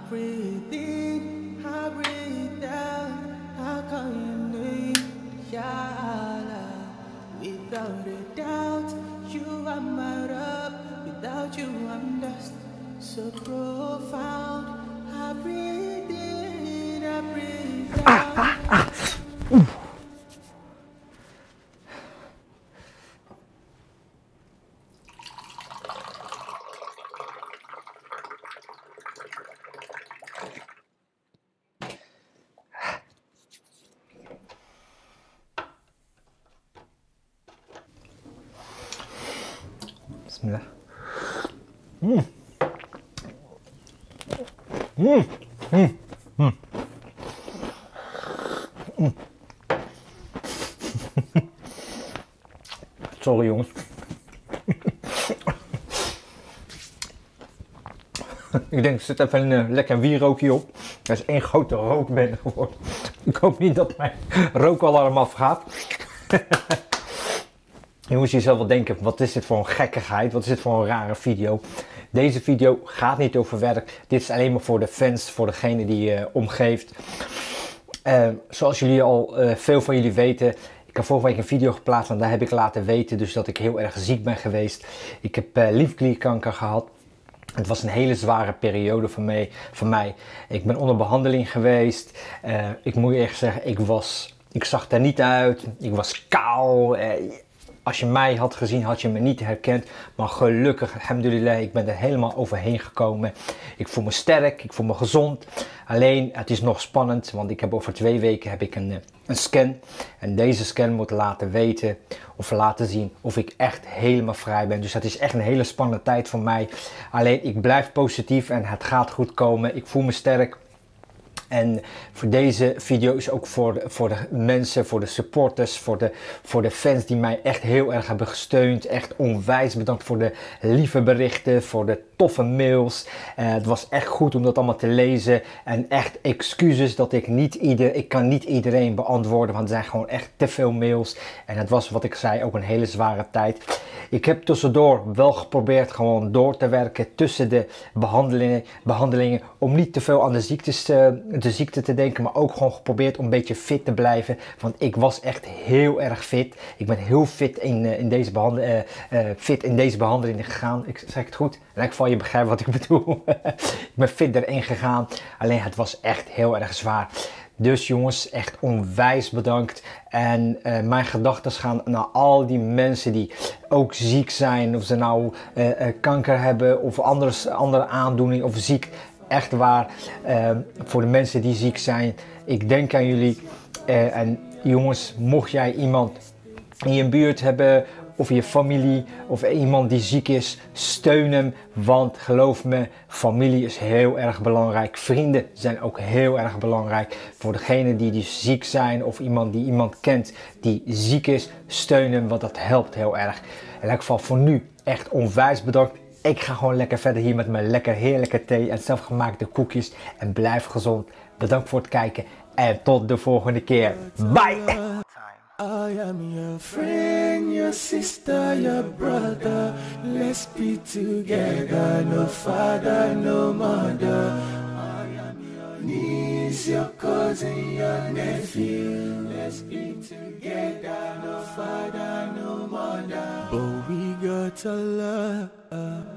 breathe in, I breathe out, I call your name, Ya Allah. Without a doubt, you are my Rabb. Without you, I'm dust. So profound, I breathe in, I breathe out. Bismillah. Sorry jongens. Ik denk, er zit even een lekker wierookje op. Dat is één grote rookbende geworden. Ik hoop niet dat mijn rookalarm afgaat. Jongens, je zal wel denken, wat is dit voor een gekkigheid? Wat is dit voor een rare video? Deze video gaat niet over werk. Dit is alleen maar voor de fans, voor degene die je omgeeft. Zoals jullie al, veel van jullie weten, ik heb vorige week een video geplaatst en daar heb ik laten weten dus dat ik heel erg ziek ben geweest. Ik heb liefklierkanker gehad. Het was een hele zware periode voor mij. Ik ben onder behandeling geweest. Ik moet eerlijk zeggen, ik zag er niet uit. Ik was kaal. Als je mij had gezien, had je me niet herkend. Maar gelukkig, alhamdulillah, ik ben er helemaal overheen gekomen. Ik voel me sterk, ik voel me gezond. Alleen, het is nog spannend, want ik heb over 2 weken heb ik een scan. En deze scan moet laten weten of laten zien of ik echt helemaal vrij ben. Dus het is echt een hele spannende tijd voor mij. Alleen, ik blijf positief en het gaat goed komen. Ik voel me sterk. En voor deze video is ook voor de mensen, voor de supporters, voor de fans die mij echt heel erg hebben gesteund. Echt onwijs bedankt voor de lieve berichten, voor de toffe mails. Het was echt goed om dat allemaal te lezen. En echt excuses dat ik kan niet iedereen beantwoorden, want er zijn gewoon echt te veel mails. En het was, wat ik zei, ook een hele zware tijd. Ik heb tussendoor wel geprobeerd gewoon door te werken tussen de behandelingen om niet te veel aan de ziekte te denken, maar ook gewoon geprobeerd om een beetje fit te blijven. Want ik was echt heel erg fit. Ik ben heel fit in deze behandeling gegaan. Ik zeg het goed? In elk geval, je begrijpt wat ik bedoel. Ik ben fit erin gegaan. Alleen het was echt heel erg zwaar. Dus jongens, echt onwijs bedankt. En mijn gedachten gaan naar al die mensen die ook ziek zijn. Of ze nou kanker hebben of andere aandoening of ziek. Echt waar, voor de mensen die ziek zijn. Ik denk aan jullie. En jongens, mocht jij iemand in je buurt hebben of je familie of iemand die ziek is, steun hem. Want geloof me, familie is heel erg belangrijk. Vrienden zijn ook heel erg belangrijk. Voor degenen die ziek zijn of iemand kent die ziek is, steun hem, want dat helpt heel erg. In elk geval voor nu echt onwijs bedankt. Ik ga gewoon lekker verder hier met mijn lekker heerlijke thee en zelfgemaakte koekjes. En blijf gezond. Bedankt voor het kijken en tot de volgende keer. Bye! I am your friend, your sister, your brother. Let's be together, no father, no mother. I am your niece, your cousin, your nephew. Let's be together, no father, no mother. But we got to love.